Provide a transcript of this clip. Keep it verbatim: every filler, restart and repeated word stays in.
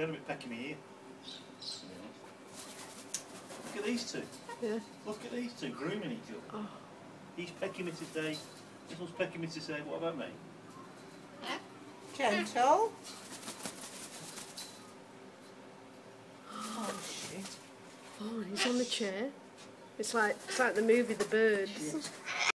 You're a bit pecking me here. Look at these two. Yeah. Look at these two grooming each other. Oh. He's pecking me to say, this one's pecking me to say, what about me? Gentle. Oh shit. Oh, he's on the chair. It's like it's like the movie The Birds.